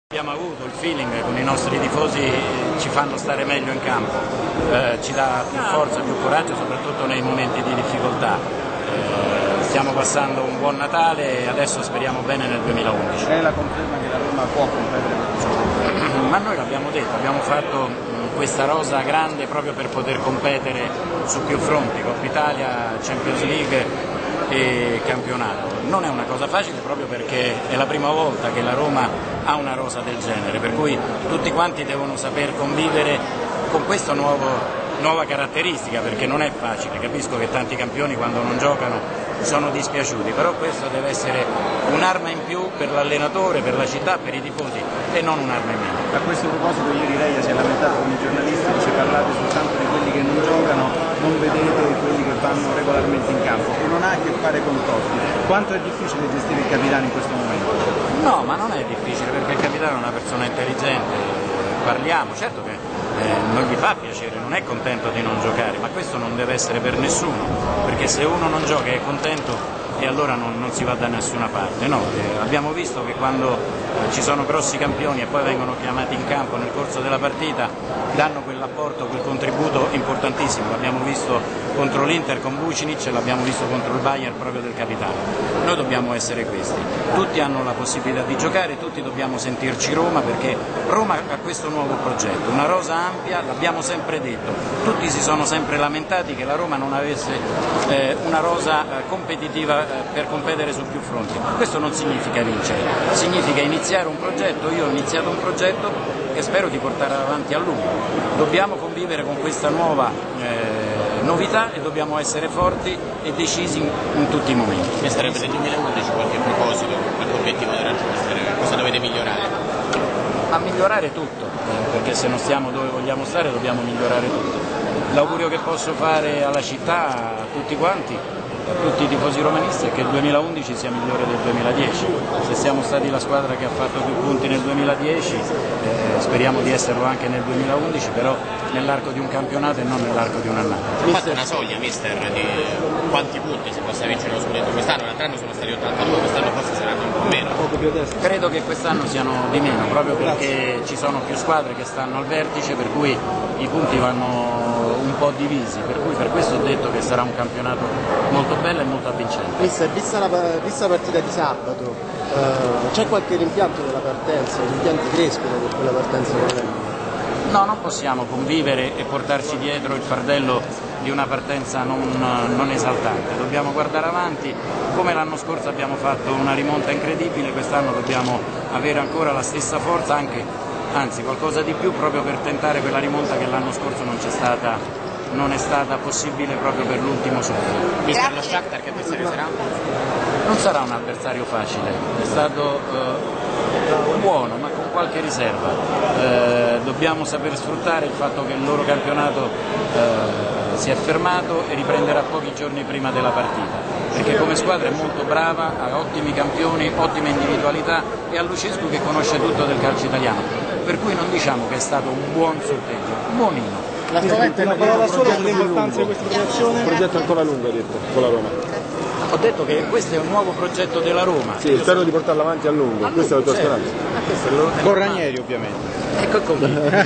Abbiamo avuto il feeling con i nostri tifosi, ci fanno stare meglio in campo, ci dà più forza, più coraggio, soprattutto nei momenti di difficoltà. Stiamo passando un buon Natale e adesso speriamo bene nel 2011. È la conferma che la Roma può competere? Ma noi l'abbiamo detto, abbiamo fatto questa rosa grande proprio per poter competere su più fronti, Coppa Italia, Champions League e campionato. Non è una cosa facile proprio perché è la prima volta che la Roma ha una rosa del genere, per cui tutti quanti devono saper convivere con questa nuova caratteristica, perché non è facile. Capisco che tanti campioni quando non giocano sono dispiaciuti, però questo deve essere un'arma in più per l'allenatore, per la città, per i tifosi e non un'arma in meno. A questo proposito ieri Reia si è lamentato con i giornalisti, dice: parlate soltanto di quelli che non giocano, non vedete quelli che vanno regolarmente in campo. Non ha a che fare con Totti. Quanto è difficile gestire il capitano in questo momento? No, ma non è difficile perché il capitano è una persona intelligente, parliamo, certo che non gli fa piacere, non è contento di non giocare, ma questo non deve essere per nessuno, perché se uno non gioca e è contento e allora non si va da nessuna parte. No, abbiamo visto che quando ci sono grossi campioni e poi vengono chiamati in campo nel corso della partita danno quell'apporto, quel contributo importantissimo. L'abbiamo visto contro l'Inter con Vucinic e l'abbiamo visto contro il Bayern proprio del capitano. Noi dobbiamo essere questi, tutti hanno la possibilità di giocare, tutti dobbiamo sentirci Roma, perché Roma ha questo nuovo progetto, una rosa ampia, l'abbiamo sempre detto, tutti si sono sempre lamentati che la Roma non avesse una rosa competitiva per competere su più fronti. Questo non significa vincere, significa iniziare un progetto. Io ho iniziato un progetto che spero di portare avanti a lungo. Dobbiamo convivere con questa nuova novità e dobbiamo essere forti e decisi in tutti i momenti. E sarebbe nel 2011 qualche proposito, qualche obiettivo da raggiungere? Cosa dovete migliorare? A migliorare tutto, perché se non stiamo dove vogliamo stare dobbiamo migliorare tutto. L'augurio che posso fare alla città, a tutti quanti, a tutti i tifosi romanisti, è che il 2011 sia migliore del 2010. Se siamo stati la squadra che ha fatto più punti nel 2010, speriamo di esserlo anche nel 2011, però nell'arco di un campionato e non nell'arco di un'annata. Ha fatto una soglia, mister, di quanti punti si possa vincere lo scudetto quest'anno? L'altro anno sono stati 82, quest'anno forse saranno un po' meno. Credo che quest'anno siano di meno, proprio perché ci sono più squadre che stanno al vertice, per cui i punti vanno un po' divisi, per cui per questo ho detto che sarà un campionato molto bello e molto avvincente. Mister, vista la partita di sabato, c'è qualche rimpianto della partenza? Gli impianti crescono per quella partenza con la No, non possiamo convivere e portarci dietro il fardello di una partenza non esaltante. Dobbiamo guardare avanti, come l'anno scorso abbiamo fatto una rimonta incredibile, quest'anno dobbiamo avere ancora la stessa forza, anzi qualcosa di più, proprio per tentare quella rimonta che l'anno scorso non è stata possibile proprio per l'ultimo succo. Mister, lo Shakhtar che avversario sarà? Non sarà un avversario facile, è stato buono ma con qualche riserva. Dobbiamo saper sfruttare il fatto che il loro campionato si è fermato e riprenderà pochi giorni prima della partita, perché come squadra è molto brava, ha ottimi campioni, ottime individualità e ha Lucescu che conosce tutto del calcio italiano, per cui non diciamo che è stato un buon sorteggio, buonino. Una parola sola sull'importanza di questa operazione? Un progetto ancora lungo, hai detto, con la Roma. Ho detto che questo è un nuovo progetto della Roma. Sì, spero di portarlo avanti a lungo, questa è la tua speranza. Con Ranieri ovviamente. Ecco,